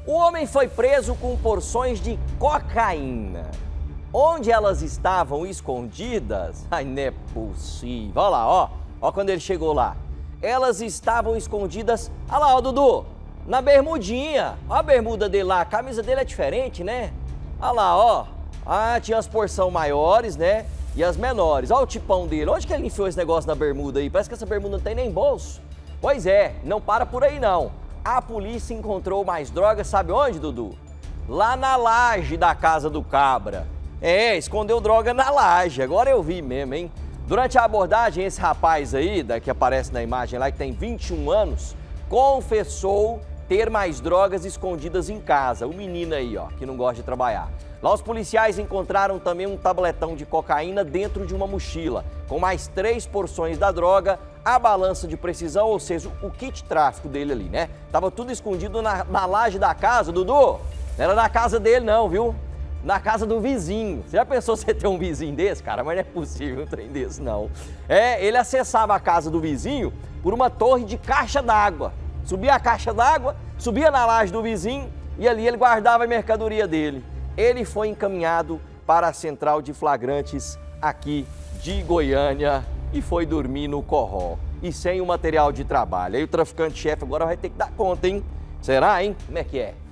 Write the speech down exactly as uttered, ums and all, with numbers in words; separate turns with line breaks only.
O homem foi preso com porções de cocaína. Onde elas estavam escondidas? Ai, não é possível. Olha lá, ó. Ó quando ele chegou lá. Elas estavam escondidas. Olha lá, ó, Dudu. Na bermudinha. Ó a bermuda dele lá. A camisa dele é diferente, né? Olha lá, ó. Ah, tinha as porções maiores, né? E as menores. Olha o tipão dele. Onde que ele enfiou esse negócio na bermuda aí? Parece que essa bermuda não tem nem bolso. Pois é, não para por aí não. A polícia encontrou mais drogas, sabe onde, Dudu? Lá na laje da casa do cabra. É, escondeu droga na laje, agora eu vi mesmo, hein? Durante a abordagem, esse rapaz aí, que aparece na imagem lá, que tem vinte e um anos, confessou ter mais drogas escondidas em casa. O menino aí, ó, que não gosta de trabalhar. Lá os policiais encontraram também um tabletão de cocaína dentro de uma mochila, com mais três porções da droga, a balança de precisão, ou seja, o kit tráfico dele ali, né? Tava tudo escondido na, na laje da casa, Dudu. Não era na casa dele não, viu? Na casa do vizinho. Você já pensou você ter um vizinho desse, cara? Mas não é possível um trem desse, não. É, ele acessava a casa do vizinho por uma torre de caixa d'água. Subia a caixa d'água, subia na laje do vizinho e ali ele guardava a mercadoria dele. Ele foi encaminhado para a central de flagrantes aqui de Goiânia e foi dormir no corró. E sem o material de trabalho. Aí o traficante-chefe agora vai ter que dar conta, hein? Será, hein? Como é que é?